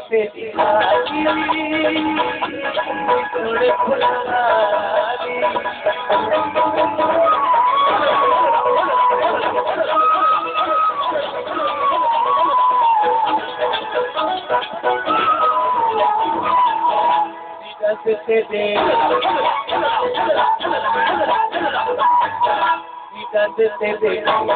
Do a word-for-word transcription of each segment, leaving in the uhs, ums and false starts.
से दिखाई थोड़े फुलवारी से दे से दे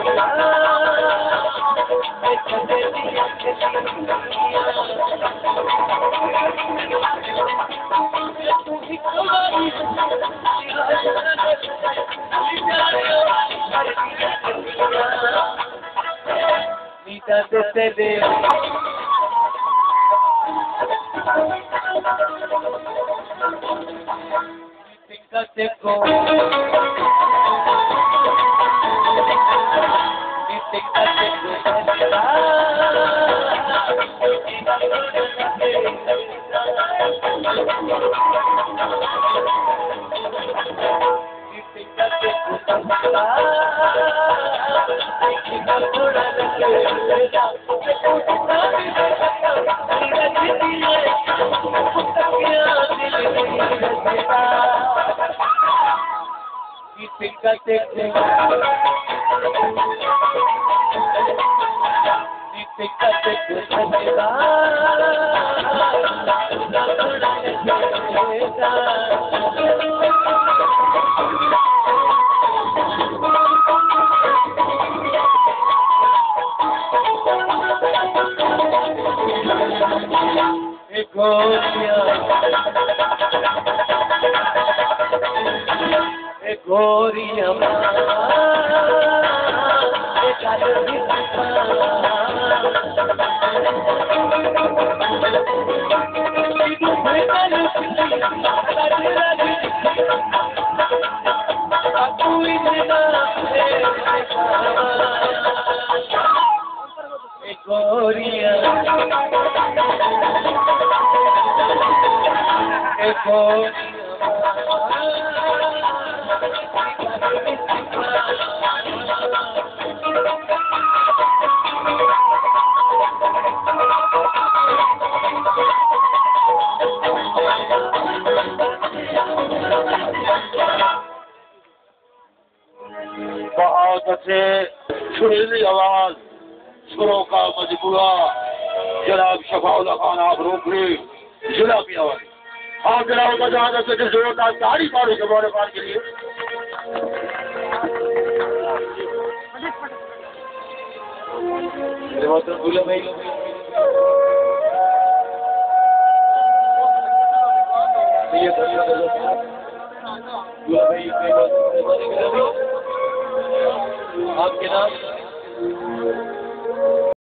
से दे देखो गोरिया गोरिया बहुत अच्छे सुरीली आवाज सुरों का मजबूरा जनाब शफाउल्लाह खान आप रोकड़ी जिला पियावाली आप जनाब का जहां से जोरदार तारीफ मारो जमाने पार के लिए भाई आपके नाम